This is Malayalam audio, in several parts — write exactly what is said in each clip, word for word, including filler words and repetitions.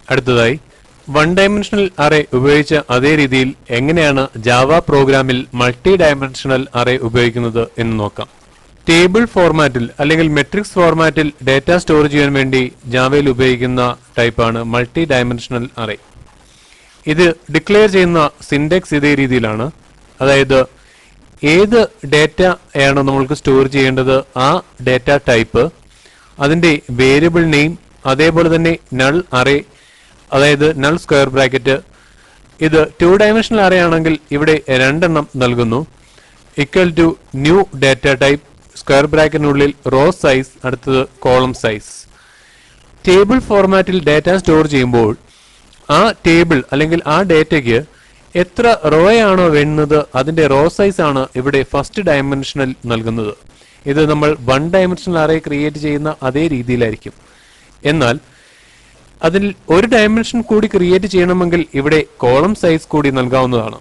അടുത്തതായി വൺ ഡയമെൻഷണൽ അറേ ഉപയോഗിച്ച അതേ രീതിയിൽ എങ്ങനെയാണ് ജാവ പ്രോഗ്രാമിൽ മൾട്ടി ഡയമെൻഷണൽ അറേ ഉപയോഗിക്കുന്നത് എന്ന് നോക്കാം. ടേബിൾ ഫോർമാറ്റിൽ അല്ലെങ്കിൽ മെട്രിക്സ് ഫോർമാറ്റിൽ ഡാറ്റ സ്റ്റോർ ചെയ്യാൻ വേണ്ടി ജാവയിൽ ഉപയോഗിക്കുന്ന ടൈപ്പാണ് മൾട്ടി ഡയമെൻഷണൽ അറേ. ഇത് ഡിക്ലെയർ ചെയ്യുന്ന സിൻഡെക്സ് ഇതേ രീതിയിലാണ്. അതായത് ഏത് ഡാറ്റ ആണ് നമ്മൾക്ക് സ്റ്റോർ ചെയ്യേണ്ടത്, ആ ഡാറ്റ ടൈപ്പ്, അതിന്റെ വേരിയബിൾ നെയിം, അതേപോലെ തന്നെ നൾ അറേ, അതായത് നൾ സ്ക്വയർ ബ്രാക്കറ്റ്. ഇത് ടു ഡയമെൻഷണൽ അറേ ആണെങ്കിൽ ഇവിടെ രണ്ടെണ്ണം നൽകുന്നു. Equal to new data type, square ബ്രാക്കറ്റിനുള്ളിൽ റോ സൈസ്, അടുത്തത് കോളം സൈസ്. ടേബിൾ ഫോർമാറ്റിൽ ഡാറ്റ സ്റ്റോർ ചെയ്യുമ്പോൾ ആ ടേബിൾ അല്ലെങ്കിൽ ആ ഡാറ്റയ്ക്ക് എത്ര റോയാണോ വേണ്ടുന്നത് അതിന്റെ റോ സൈസ് ആണ് ഇവിടെ ഫസ്റ്റ് ഡയമെൻഷനിൽ നൽകുന്നത്. ഇത് നമ്മൾ വൺ ഡയമെൻഷണൽ അറേ ക്രിയേറ്റ് ചെയ്യുന്ന അതേ രീതിയിലായിരിക്കും. എന്നാൽ അതിൽ ഒരു ഡയമെൻഷൻ കൂടി ക്രിയേറ്റ് ചെയ്യണമെങ്കിൽ ഇവിടെ കോളം സൈസ് കൂടി നൽകാവുന്നതാണ്.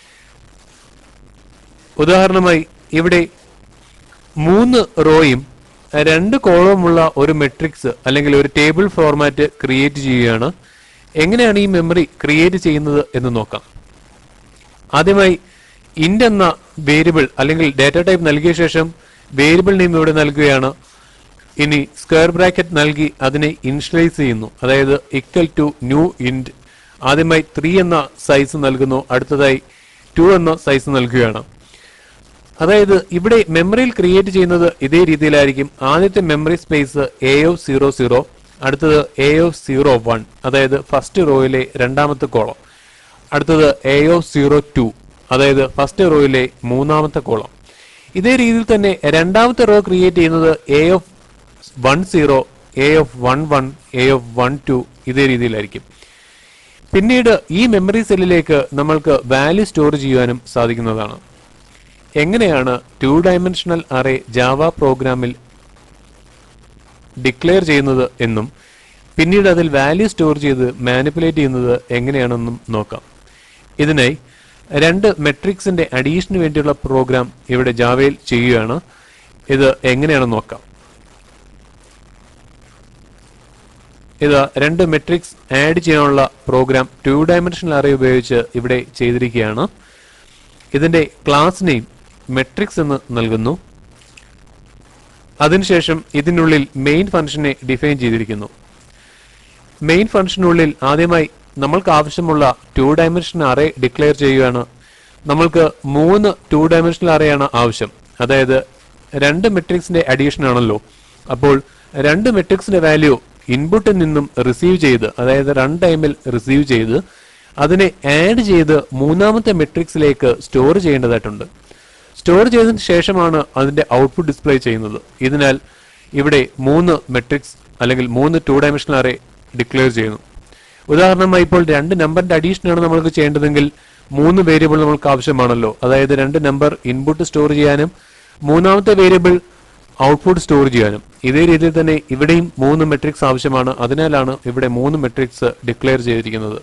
ഉദാഹരണമായി ഇവിടെ മൂന്ന് റോയും രണ്ട് കോളവുമുള്ള ഒരു മെട്രിക്സ് അല്ലെങ്കിൽ ഒരു ടേബിൾ ഫോർമാറ്റ് ക്രിയേറ്റ് ചെയ്യുകയാണ്. എങ്ങനെയാണ് ഈ മെമ്മറി ക്രിയേറ്റ് ചെയ്യുന്നത് എന്ന് നോക്കാം. ആദ്യമായി ഇന്റ് എന്ന വേരിയബിൾ അല്ലെങ്കിൽ ഡാറ്റ ടൈപ്പ് നൽകിയ ശേഷം വേരിയബിൾ നെയിം ഇവിടെ നൽകുകയാണ്. ഇനി സ്ക്വയർ ബ്രാക്കറ്റ് നൽകി അതിനെ ഇനിഷ്യലൈസ് ചെയ്യുന്നു, അതായത് ഈക്വൽ ടു ന്യൂ ഇന്റ്. ആദ്യമായി ത്രീ എന്ന സൈസ് നൽകുന്നു, അടുത്തതായി ടു എന്ന സൈസ് നൽകുകയാണ്. അതായത് ഇവിടെ മെമ്മറിയിൽ ക്രിയേറ്റ് ചെയ്യുന്നത് ഇതേ രീതിയിലായിരിക്കും. ആദ്യത്തെ memory space A of zero zero, അടുത്തത് എ ഓഫ് സീറോ വൺ, അതായത് ഫസ്റ്റ് റോയിലെ രണ്ടാമത്തെ കോളം, അടുത്തത് എ ഓഫ് സീറോ ടു, അതായത് ഫസ്റ്റ് റോയിലെ മൂന്നാമത്തെ കോളം. ഇതേ രീതിയിൽ തന്നെ രണ്ടാമത്തെ റോ ക്രിയേറ്റ് ചെയ്യുന്നത് A of one zero, A of one one, A of one two, ഇതേ രീതിയിലായിരിക്കും. പിന്നീട് ഈ മെമ്മറി സെല്ലിലേക്ക് നമ്മൾക്ക് വാല്യൂ സ്റ്റോർ ചെയ്യാനും സാധിക്കുന്നതാണ്. എങ്ങനെയാണ് ടു ഡയമെൻഷണൽ അറേ ജാവ പ്രോഗ്രാമിൽ ഡിക്ലെയർ ചെയ്യുന്നത് എന്നും പിന്നീട് അതിൽ വാല്യൂ സ്റ്റോർ ചെയ്ത് മാനിപ്പുലേറ്റ് ചെയ്യുന്നത് എങ്ങനെയാണെന്നും നോക്കാം. ഇതിനായി രണ്ട് മെട്രിക്സിന്റെ അഡീഷന് വേണ്ടിയുള്ള പ്രോഗ്രാം ഇവിടെ ജാവയിൽ ചെയ്യുകയാണ്. ഇത് എങ്ങനെയാണെന്ന് നോക്കാം. ഇത് രണ്ട് മെട്രിക്സ് ആഡ് ചെയ്യാനുള്ള പ്രോഗ്രാം ടു ഡയമെൻഷണൽ അറേ ഉപയോഗിച്ച് ഇവിടെ ചെയ്തിരിക്കുകയാണ്. ഇതിന്റെ ക്ലാസ് നെയിം മെട്രിക്സ് എന്ന് നൽകുന്നു. അതിനുശേഷം ഇതിനുള്ളിൽ മെയിൻ ഫംഗ്ഷനെ ഡിഫൈൻ ചെയ്തിരിക്കുന്നു. മെയിൻ ഫംഗ്ഷനുള്ളിൽ ആദ്യമായി നമ്മൾക്ക് ആവശ്യമുള്ള ടു ഡയമെൻഷണൽ അറേ ഡിക്ലെയർ ചെയ്യുകയാണ്. നമ്മൾക്ക് മൂന്ന് ടു ഡയമെൻഷണൽ അറേ ആണ് ആവശ്യം. അതായത് രണ്ട് മെട്രിക്സിന്റെ അഡീഷൻ ആണല്ലോ. അപ്പോൾ രണ്ട് മെട്രിക്സിന്റെ വാല്യൂ ഇൻപുട്ടിൽ നിന്നും റിസീവ് ചെയ്ത്, അതായത് റൺ ടൈമിൽ റിസീവ് ചെയ്ത് അതിനെ ആഡ് ചെയ്ത് മൂന്നാമത്തെ മെട്രിക്സിലേക്ക് സ്റ്റോർ ചെയ്യേണ്ടതായിട്ടുണ്ട്. സ്റ്റോർ ചെയ്തതിന് ശേഷമാണ് അതിന്റെ ഔട്ട്പുട്ട് ഡിസ്പ്ലേ ചെയ്യുന്നത്. ഇതിനാൽ ഇവിടെ മൂന്ന് മെട്രിക്സ് അല്ലെങ്കിൽ മൂന്ന് ടു ഡയമെൻഷണൽ അറേ ഡിക്ലെയർ ചെയ്യുന്നു. ഉദാഹരണമായി ഇപ്പോൾ രണ്ട് നമ്പറിന്റെ അഡീഷനാണ് നമ്മൾക്ക് ചെയ്യേണ്ടതെങ്കിൽ മൂന്ന് വേരിയബിൾ നമ്മൾക്ക് ആവശ്യമാണല്ലോ. അതായത് രണ്ട് നമ്പർ ഇൻപുട്ട് സ്റ്റോർ ചെയ്യാനും മൂന്നാമത്തെ വേരിയബിൾ ഔട്ട്പുട്ട് സ്റ്റോർ ചെയ്യാനും. ഇതേ രീതിയിൽ തന്നെ ഇവിടെയും മൂന്ന് മെട്രിക്സ് ആവശ്യമാണ്. അതിനാലാണ് ഇവിടെ മൂന്ന് മെട്രിക്സ് ഡിക്ലെയർ ചെയ്തിരിക്കുന്നത്.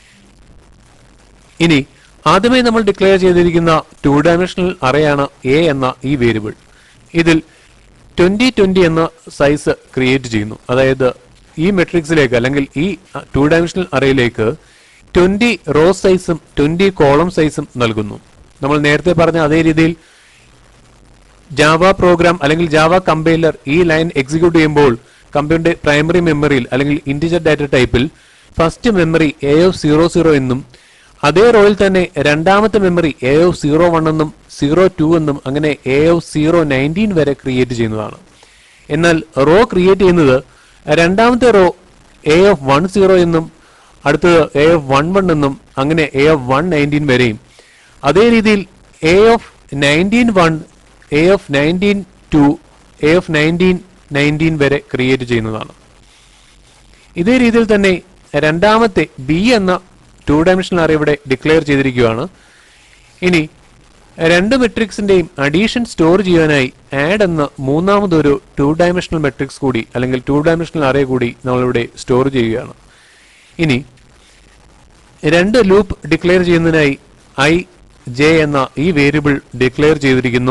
ഇനി ആദ്യമായി നമ്മൾ ഡിക്ലെയർ ചെയ്തിരിക്കുന്ന ടു ഡയമെൻഷണൽ അറേയാണ് എ എന്ന ഈ വേരിയബിൾ. ഇതിൽ ട്വന്റി ട്വന്റി എന്ന സൈസ് ക്രിയേറ്റ് ചെയ്യുന്നു. അതായത് ഈ മെട്രിക്സിലേക്ക് അല്ലെങ്കിൽ ഈ ടു ഡയമെൻഷണൽ അറേയിലേക്ക് ട്വന്റി റോ സൈസും ട്വന്റി കോളം സൈസും നൽകുന്നു. നമ്മൾ നേരത്തെ പറഞ്ഞ അതേ രീതിയിൽ ജാവ പ്രോഗ്രാം അല്ലെങ്കിൽ ജാവ കമ്പൈലർ ഈ ലൈൻ എക്സിക്യൂട്ട് ചെയ്യുമ്പോൾ കമ്പ്യൂട്ടറിന്റെ പ്രൈമറി മെമ്മറിയിൽ അല്ലെങ്കിൽ ഇന്റിജർ ഡാറ്റ ടൈപ്പിൽ first memory A of zero zero എന്നും അതേ റോയിൽ തന്നെ രണ്ടാമത്തെ memory A of zero one എന്നും സീറോ ടു എന്നും അങ്ങനെ എ ഓഫ് സീറോ നയൻറ്റീൻ വരെ ക്രിയേറ്റ് ചെയ്യുന്നതാണ്. എന്നാൽ റോ ക്രിയേറ്റ് ചെയ്യുന്നത് രണ്ടാമത്തെ row A of one zero എന്നും അടുത്തത് എ ഓഫ് വൺ വൺ എന്നും അങ്ങനെ എ ഓഫ് വൺ നയൻറ്റീൻ വരെയും, അതേ രീതിയിൽ A of nineteen one, A of nineteen two, A of nineteen nineteen വരെ ക്രിയേറ്റ് ചെയ്യുന്നതാണ്. ഇതേ രീതിയിൽ തന്നെ രണ്ടാമത്തെ ബി എന്ന ടു ഡയമെൻഷണൽ അറേ ഇവിടെ ഡിക്ലെയർ ചെയ്തിരിക്കുകയാണ്. ഇനി രണ്ട് മെട്രിക്സിന്റെയും അഡീഷൻ സ്റ്റോർ ചെയ്യാനായി ആഡ് എന്ന മൂന്നാമതൊരു ടു ഡയമെൻഷണൽ മെട്രിക്സ് കൂടി അല്ലെങ്കിൽ ടു ഡയമെൻഷണൽ അറേ കൂടി നമ്മളിവിടെ സ്റ്റോർ ചെയ്യുകയാണ്. ഇനി രണ്ട് ലൂപ്പ് ഡിക്ലെയർ ചെയ്യുന്നതിനായി ഐ ജെ എന്ന ഈ വേരിയബിൾ ഡിക്ലെയർ ചെയ്തിരിക്കുന്നു.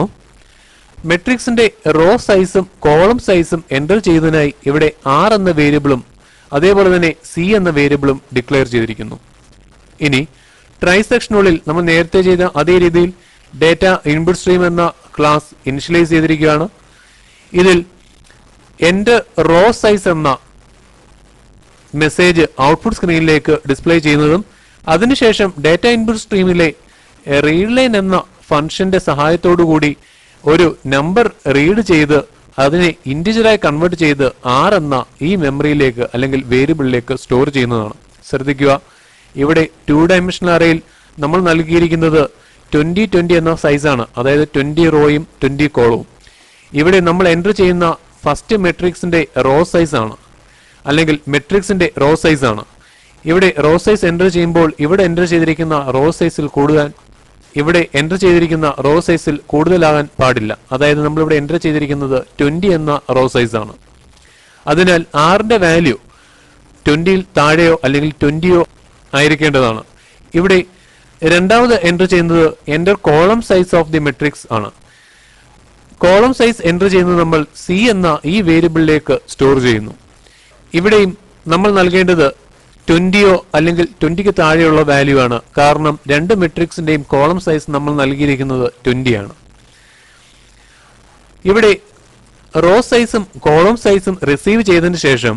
മെട്രിക്സിന്റെ റോ സൈസും കോളം സൈസും എൻ്റർ ചെയ്യുന്നതിനായി ഇവിടെ ആർ എന്ന വേരിയബിളും അതേപോലെ തന്നെ സി എന്ന വേരിയബിളും ഡിക്ലെയർ ചെയ്തിരിക്കുന്നു. ഇനി ട്രൈ സെക്ഷനുള്ളിൽ നമ്മൾ നേരത്തെ ചെയ്ത അതേ രീതിയിൽ ഡേറ്റ ഇൻപുട്ട് സ്ട്രീം എന്ന ക്ലാസ് ഇനിഷ്യലൈസ് ചെയ്തിരിക്കുകയാണ്. ഇതിൽ എന്റെ റോ സൈസ് എന്ന മെസ്സേജ് ഔട്ട്പുട്ട് സ്ക്രീനിലേക്ക് ഡിസ്പ്ലേ ചെയ്യുന്നതും അതിനുശേഷം ഡേറ്റ ഇൻപുട്ട് സ്ട്രീമിലെ റീഡ് ലൈൻ എന്ന ഫംഗ്ഷന്റെ സഹായത്തോടുകൂടി ഒരു നമ്പർ റീഡ് ചെയ്ത് അതിനെ ഇന്റിജറായി കൺവേർട്ട് ചെയ്ത് ആർ എന്ന ഈ മെമ്മറിയിലേക്ക് അല്ലെങ്കിൽ വേരിയബിളിലേക്ക് സ്റ്റോർ ചെയ്യുന്നതാണ്. ശ്രദ്ധിക്കുക, ഇവിടെ ടു ഡയമെൻഷണൽ അറേയിൽ നമ്മൾ നൽകിയിരിക്കുന്നത് ട്വന്റി ട്വന്റി എന്ന സൈസാണ്, അതായത് ട്വന്റി റോയും ട്വന്റി കോളവും. ഇവിടെ നമ്മൾ എൻ്റർ ചെയ്യുന്ന ഫസ്റ്റ് മെട്രിക്സിന്റെ റോ സൈസ് ആണ്, അല്ലെങ്കിൽ മെട്രിക്സിന്റെ റോ സൈസ് ആണ്. ഇവിടെ റോ സൈസ് എൻ്റർ ചെയ്യുമ്പോൾ ഇവിടെ എൻ്റർ ചെയ്തിരിക്കുന്ന റോ സൈസിൽ കൂടുതൽ ഇവിടെ എൻ്റർ ചെയ്തിരിക്കുന്ന റോ സൈസിൽ കൂടുതലാകാൻ പാടില്ല. അതായത് നമ്മളിവിടെ എൻ്റർ ചെയ്തിരിക്കുന്നത് ട്വന്റി എന്ന റോ സൈസ് ആണ്. അതിനാൽ ആറിന്റെ വാല്യൂ ട്വന്റിയിൽ താഴെയോ അല്ലെങ്കിൽ ട്വന്റിയോ ആയിരിക്കേണ്ടതാണ്. ഇവിടെ രണ്ടാമത് എൻ്റർ ചെയ്യുന്നത് enter column size of the matrix ആണ്. കോളം സൈസ് എൻ്റർ ചെയ്യുന്നത് നമ്മൾ സി എന്ന ഈ വേരിയബിളിലേക്ക് സ്റ്റോർ ചെയ്യുന്നു. ഇവിടെയും നമ്മൾ നൽകേണ്ടത് ട്വന്റിയോ അല്ലെങ്കിൽ ട്വന്റിക്ക് താഴെയുള്ള വാല്യൂ ആണ്. കാരണം രണ്ട് മെട്രിക്സിന്റെയും കോളം സൈസ് നമ്മൾ നൽകിയിരിക്കുന്നത് ട്വന്റി ആണ്. ഇവിടെ റോ സൈസും കോളം സൈസും റിസീവ് ചെയ്തതിന് ശേഷം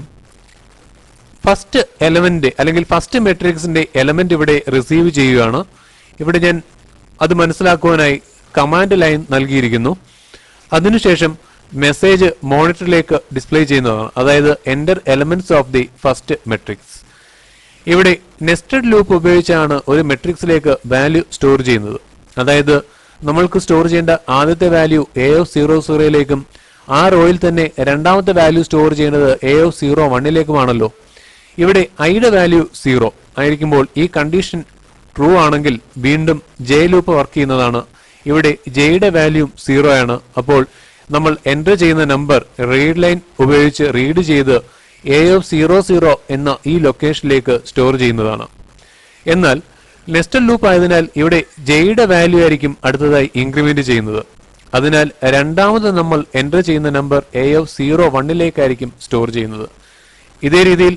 ഫസ്റ്റ് എലമെന്റ് അല്ലെങ്കിൽ ഫസ്റ്റ് മെട്രിക്സിന്റെ എലമെന്റ് ഇവിടെ റിസീവ് ചെയ്യുകയാണ്. ഇവിടെ ഞാൻ അത് മനസ്സിലാക്കുവാനായി കമാൻഡ് ലൈൻ നൽകിയിരിക്കുന്നു. അതിനുശേഷം മെസ്സേജ് മോണിറ്ററിലേക്ക് ഡിസ്പ്ലേ ചെയ്യുന്നതാണ്, അതായത് enter elements of the first matrix. ഇവിടെ നെസ്റ്റഡ് ലൂപ്പ് ഉപയോഗിച്ചാണ് ഒരു മെട്രിക്സിലേക്ക് വാല്യൂ സ്റ്റോർ ചെയ്യുന്നത്. അതായത് നമ്മൾക്ക് സ്റ്റോർ ചെയ്യേണ്ട ആദ്യത്തെ വാല്യൂ എ ഓഫ് സീറോ സീറോയിലേക്കും ആ റോയിൽ തന്നെ രണ്ടാമത്തെ വാല്യൂ സ്റ്റോർ ചെയ്യുന്നത് എ ഓഫ് സീറോ വണ്ണിലേക്കുമാണല്ലോ. ഇവിടെ ഐയുടെ വാല്യൂ സീറോ ആയിരിക്കുമ്പോൾ ഈ കണ്ടീഷൻ ട്രൂ ആണെങ്കിൽ വീണ്ടും ജെ ലൂപ്പ് വർക്ക് ചെയ്യുന്നതാണ്. ഇവിടെ ജെയുടെ വാല്യൂ സീറോ ആണ്. അപ്പോൾ നമ്മൾ എൻ്റർ ചെയ്യുന്ന നമ്പർ റീഡ് ലൈൻ ഉപയോഗിച്ച് റീഡ് ചെയ്ത് എ ഓഫ് സീറോ സീറോ എന്ന ഈ ലൊക്കേഷനിലേക്ക് സ്റ്റോർ ചെയ്യുന്നതാണ്. എന്നാൽ നെസ്റ്റഡ് ലൂപ്പ് ആയതിനാൽ ഇവിടെ ജെയുടെ വാല്യൂ ആയിരിക്കും അടുത്തതായി ഇൻക്രിമെന്റ് ചെയ്യുന്നത്. അതിനാൽ രണ്ടാമത് നമ്മൾ എൻ്റർ ചെയ്യുന്ന നമ്പർ എ ഓഫ് സീറോ വണ്ണിലേക്കായിരിക്കും സ്റ്റോർ ചെയ്യുന്നത്. ഇതേ രീതിയിൽ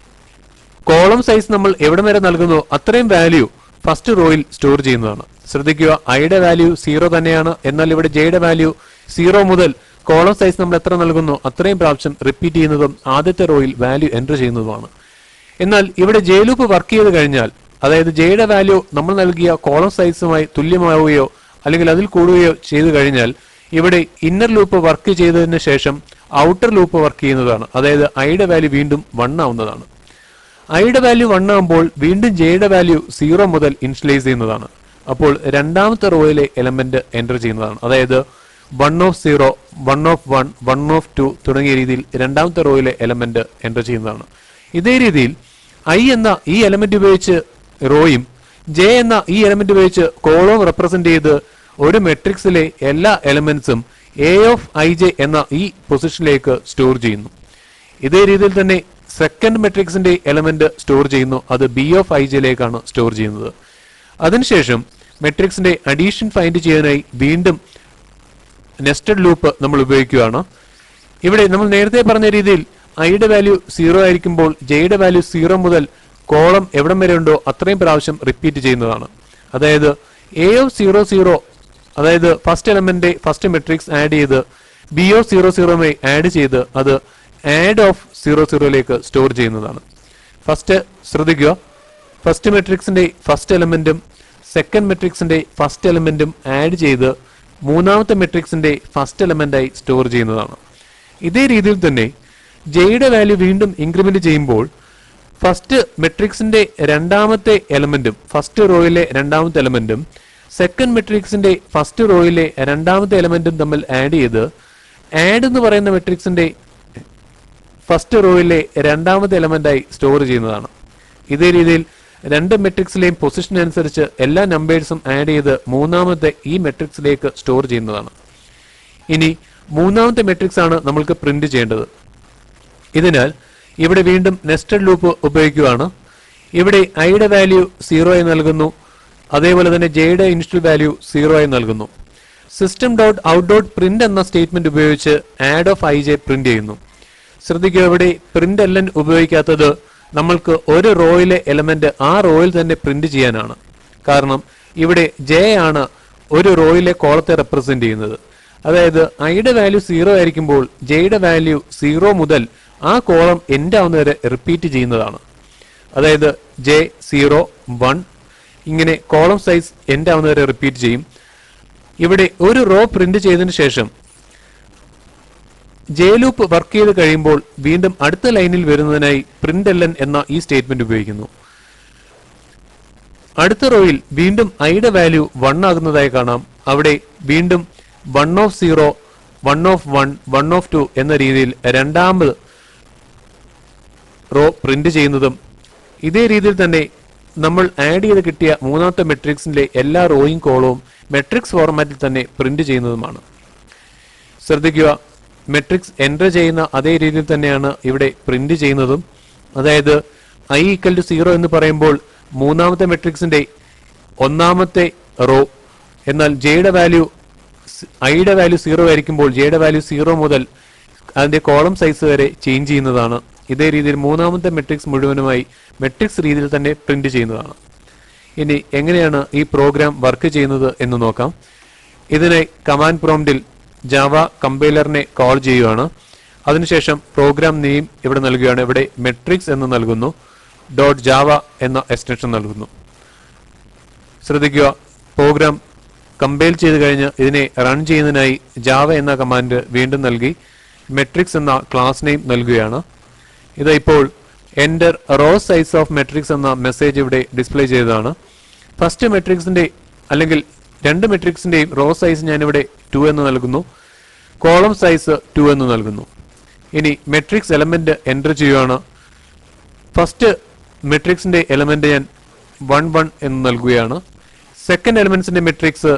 കോളം സൈസ് നമ്മൾ എവിടെ വരെ നൽകുന്നോ അത്രയും വാല്യൂ ഫസ്റ്റ് റോയിൽ സ്റ്റോർ ചെയ്യുന്നതാണ്. ശ്രദ്ധിക്കുക, ഐയുടെ വാല്യൂ സീറോ തന്നെയാണ്. എന്നാൽ ഇവിടെ ജെയുടെ വാല്യൂ സീറോ മുതൽ കോളം സൈസ് നമ്മൾ എത്ര നൽകുന്നു അത്രയും പ്രാവശ്യം റിപ്പീറ്റ് ചെയ്യുന്നതും ആദ്യത്തെ റോയിൽ വാല്യൂ എൻ്റർ ചെയ്യുന്നതുമാണ്. എന്നാൽ ഇവിടെ ജെ ലൂപ്പ് വർക്ക് ചെയ്ത് കഴിഞ്ഞാൽ, അതായത് ജെയുടെ വാല്യൂ നമ്മൾ നൽകിയ കോളം സൈസുമായി തുല്യമാവുകയോ അല്ലെങ്കിൽ അതിൽ കൂടുകയോ ചെയ്തു കഴിഞ്ഞാൽ ഇവിടെ ഇന്നർ ലൂപ്പ് വർക്ക് ചെയ്തതിന് ശേഷം ഔട്ടർ ലൂപ്പ് വർക്ക് ചെയ്യുന്നതാണ്. അതായത് ഐയുടെ വാല്യൂ വീണ്ടും വൺ ആവുന്നതാണ്. ഐയുടെ വാല്യൂ വൺ ആകുമ്പോൾ വീണ്ടും ജെയുടെ വാല്യൂ സീറോ മുതൽ ഇനിഷ്യലൈസ് ചെയ്യുന്നതാണ്. അപ്പോൾ രണ്ടാമത്തെ റോയിലെ എലമെന്റ് എൻ്റർ ചെയ്യുന്നതാണ്. അതായത് one of zero, one of one, one of two തുടങ്ങിയ രീതിയിൽ രണ്ടാമത്തെ റോയിലെ എലമെന്റ് എൻ്റർ ചെയ്യുന്നതാണ്. ഇതേ രീതിയിൽ ഐ എന്ന ഈ എലമെന്റ് ഉപയോഗിച്ച് റോയും ജെ എന്ന ഈ എലമെന്റ് ഉപയോഗിച്ച് കോളവും റെപ്രസെന്റ് ചെയ്ത് ഒരു മെട്രിക്സിലെ എല്ലാ എലമെന്റ്സും എ ഓഫ് ഐ ജെ എന്ന ഈ പൊസിഷനിലേക്ക് സ്റ്റോർ ചെയ്യുന്നു. ഇതേ രീതിയിൽ തന്നെ സെക്കൻഡ് മെട്രിക്സിന്റെ എലമെന്റ് സ്റ്റോർ ചെയ്യുന്നു. അത് ബി ഓഫ് ഐ ജെയിലേക്കാണ് സ്റ്റോർ ചെയ്യുന്നത്. അതിനുശേഷം മെട്രിക്സിന്റെ അഡീഷൻ ഫൈൻഡ് ചെയ്യാനായി വീണ്ടും നെസ്റ്റഡ് ലൂപ്പ് നമ്മൾ ഉപയോഗിക്കുകയാണ്. ഇവിടെ നമ്മൾ നേരത്തെ പറഞ്ഞ രീതിയിൽ ഐയുടെ വാല്യൂ സീറോ ആയിരിക്കുമ്പോൾ ജെയുടെ വാല്യൂ സീറോ മുതൽ കോളം എവിടം വരെ ഉണ്ടോ അത്രയും പ്രാവശ്യം റിപ്പീറ്റ് ചെയ്യുന്നതാണ്. അതായത് എ ഓഫ് സീറോ സീറോ, അതായത് first element first matrix add ചെയ്ത് ബി ഓഫ് സീറോ സീറോയുമായി ആഡ് ചെയ്ത് അത് ആഡ് ഓഫ് സീറോ സീറോയിലേക്ക് സ്റ്റോർ ചെയ്യുന്നതാണ്. ഫസ്റ്റ് ശ്രദ്ധിക്കുക, ഫസ്റ്റ് മെട്രിക്സിന്റെ ഫസ്റ്റ് എലമെന്റും സെക്കൻഡ് മെട്രിക്സിന്റെ ഫസ്റ്റ് എലമെന്റും ആഡ് ചെയ്ത് മൂന്നാമത്തെ മെട്രിക്സിന്റെ ഫസ്റ്റ് എലമെന്റായി സ്റ്റോർ ചെയ്യുന്നതാണ്. ഇതേ രീതിയിൽ തന്നെ ജെയുടെ വാല്യൂ വീണ്ടും ഇൻക്രിമെന്റ് ചെയ്യുമ്പോൾ ഫസ്റ്റ് മെട്രിക്സിന്റെ രണ്ടാമത്തെ എലമെന്റും ഫസ്റ്റ് റോയിലെ രണ്ടാമത്തെ എലമെന്റും സെക്കൻഡ് മെട്രിക്സിന്റെ ഫസ്റ്റ് റോയിലെ രണ്ടാമത്തെ എലമെന്റും തമ്മിൽ ആഡ് ചെയ്ത് ആഡ് എന്ന് പറയുന്ന മെട്രിക്സിന്റെ ഫസ്റ്റ് റോയിലെ രണ്ടാമത്തെ എലമെന്റായി സ്റ്റോർ ചെയ്യുന്നതാണ്. ഇതേ രീതിയിൽ രണ്ട് മെട്രിക്സിലെയും പൊസിഷൻ അനുസരിച്ച് എല്ലാ നമ്പേഴ്സും ആഡ് ചെയ്ത് മൂന്നാമത്തെ ഈ മെട്രിക്സിലേക്ക് സ്റ്റോർ ചെയ്യുന്നതാണ്. ഇനി മൂന്നാമത്തെ മെട്രിക്സ് ആണ് നമ്മൾക്ക് പ്രിന്റ് ചെയ്യേണ്ടത്. ഇതിനാൽ ഇവിടെ വീണ്ടും നെസ്റ്റഡ് ലൂപ്പ് ഉപയോഗിക്കുകയാണ്. ഇവിടെ ഐയുടെ വാല്യൂ സീറോ ആയി നൽകുന്നു. അതേപോലെ തന്നെ ജെയുടെ ഇനിഷ്യൽ വാല്യൂ സീറോ ആയി നൽകുന്നു. System dot out dot print എന്ന സ്റ്റേറ്റ്മെന്റ് ഉപയോഗിച്ച് add of I J print ചെയ്യുന്നു. ശ്രദ്ധിക്കുക, ഇവിടെ പ്രിന്റ് എലൻ ഉപയോഗിക്കാത്തത് നമ്മൾക്ക് ഒരു റോയിലെ എലമെന്റ് ആ റോയിൽ തന്നെ പ്രിന്റ് ചെയ്യാനാണ്. കാരണം ഇവിടെ ജെ ആണ് ഒരു റോയിലെ കോളത്തെ റെപ്രസെന്റ് ചെയ്യുന്നത്. അതായത് ഐയുടെ വാല്യൂ സീറോ ആയിരിക്കുമ്പോൾ ജെയുടെ വാല്യൂ സീറോ മുതൽ ആ കോളം എൻഡ് ആവുന്നവരെ റിപ്പീറ്റ് ചെയ്യുന്നതാണ്. അതായത് ജെ സീറോ വൺ ഇങ്ങനെ കോളം സൈസ് എൻഡ് ആവുന്നവരെ റിപ്പീറ്റ് ചെയ്യും. ഇവിടെ ഒരു റോ പ്രിന്റ് ചെയ്തതിനു ശേഷം ജെ ലൂപ്പ് വർക്ക് ചെയ്ത് കഴിയുമ്പോൾ വീണ്ടും അടുത്ത ലൈനിൽ വരുന്നതിനായി പ്രിന്റ് എലൻ എന്ന ഈ സ്റ്റേറ്റ്മെന്റ് ഉപയോഗിക്കുന്നു. അടുത്ത റോയിൽ വീണ്ടും ഐയുടെ വാല്യൂ വൺ ആകുന്നതായി കാണാം. അവിടെ വീണ്ടും one of zero, one of one, one of two എന്ന രീതിയിൽ രണ്ടാമത് റോ പ്രിന്റ് ചെയ്യുന്നതും ഇതേ രീതിയിൽ തന്നെ നമ്മൾ ആഡ് ചെയ്ത് കിട്ടിയ മൂന്നാമത്തെ മെട്രിക്സിന്റെ എല്ലാ റോയും കോളവും മെട്രിക്സ് ഫോർമാറ്റിൽ തന്നെ പ്രിന്റ് ചെയ്യുന്നതുമാണ്. ശ്രദ്ധിക്കുക, മെട്രിക്സ് എൻറ്റർ ചെയ്യുന്ന അതേ രീതിയിൽ തന്നെയാണ് ഇവിടെ പ്രിന്റ് ചെയ്യുന്നതും. അതായത് ഐ ഈക്വൽ ടു സീറോ എന്ന് പറയുമ്പോൾ മൂന്നാമത്തെ മെട്രിക്സിന്റെ ഒന്നാമത്തെ റോ, എന്നാൽ ജെയുടെ വാല്യൂ ഐയുടെ വാല്യൂ സീറോ ആയിരിക്കുമ്പോൾ ജെയുടെ വാല്യൂ സീറോ മുതൽ അതിന്റെ കോളം സൈസ് വരെ ചേഞ്ച് ചെയ്യുന്നതാണ്. ഇതേ രീതിയിൽ മൂന്നാമത്തെ മെട്രിക്സ് മുഴുവനുമായി മെട്രിക്സ് രീതിയിൽ തന്നെ പ്രിന്റ് ചെയ്യുന്നതാണ്. ഇനി എങ്ങനെയാണ് ഈ പ്രോഗ്രാം വർക്ക് ചെയ്യുന്നത് എന്ന് നോക്കാം. ഇതിനെ കമാൻഡ് പ്രോംപ്റ്റിൽ ജാവ കമ്പൈലറിനെ കോൾ ചെയ്യുകയാണ്. അതിനുശേഷം പ്രോഗ്രാം നെയിം ഇവിടെ നൽകുകയാണ്. ഇവിടെ മെട്രിക്സ് എന്ന് നൽകുന്നു, ഡോട്ട് ജാവ എന്ന എക്സ്റ്റൻഷൻ നൽകുന്നു. ശ്രദ്ധിക്കുക, പ്രോഗ്രാം കമ്പൈൽ ചെയ്ത് കഴിഞ്ഞ് ഇതിനെ റൺ ചെയ്യുന്നതിനായി ജാവ എന്ന കമാൻഡ് വീണ്ടും നൽകി മെട്രിക്സ് എന്ന ക്ലാസ് നെയിം നൽകുകയാണ്. ഇത് ഇപ്പോൾ enter row size of matrix എന്ന മെസ്സേജ് ഇവിടെ ഡിസ്പ്ലേ ചെയ്തതാണ്. ഫസ്റ്റ് മെട്രിക്സിന്റെ അല്ലെങ്കിൽ രണ്ട് മെട്രിക്സിന്റെയും റോ സൈസ് ഞാനിവിടെ ടു എന്ന് നൽകുന്നു, കോളം സൈസ് ടു എന്ന് നൽകുന്നു. ഇനി മെട്രിക്സ് എലമെന്റ് എൻ്റർ ചെയ്യുകയാണ്. ഫസ്റ്റ് മെട്രിക്സിന്റെ എലമെന്റ് ഞാൻ വൺ വൺ എന്ന് നൽകുകയാണ്. സെക്കൻഡ് എലമെന്റ്സിന്റെ മെട്രിക്സ്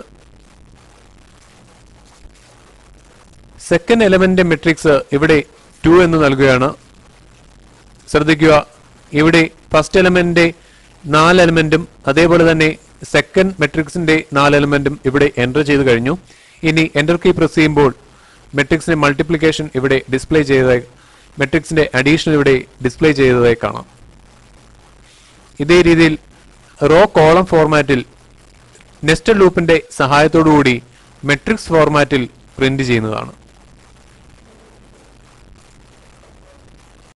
സെക്കൻഡ് എലമെന്റിന്റെ മെട്രിക്സ് ഇവിടെ ടു എന്ന് നൽകുകയാണ്. ശ്രദ്ധിക്കുക, ഇവിടെ ഫസ്റ്റ് എലമെന്റിന്റെ നാല് എലമെന്റും അതേപോലെ തന്നെ സെക്കൻഡ് മെട്രിക്സിന്റെ നാല് എലമെന്റും ഇവിടെ എൻ്റർ ചെയ്ത് കഴിഞ്ഞു. ഇനി എൻ്റർ കീ പ്രസ് ചെയ്യുമ്പോൾ മെട്രിക്സിന്റെ മൾട്ടിപ്ലിക്കേഷൻ ഇവിടെ ഡിസ്പ്ലേ ചെയ്തതായി, മെട്രിക്സിന്റെ അഡീഷൻ ഇവിടെ ഡിസ്പ്ലേ ചെയ്തതായി കാണാം. ഇതേ രീതിയിൽ റോ കോളം ഫോർമാറ്റിൽ നെസ്റ്റഡ് ലൂപ്പിന്റെ സഹായത്തോടുകൂടി മെട്രിക്സ് ഫോർമാറ്റിൽ പ്രിന്റ് ചെയ്യുന്നതാണ്.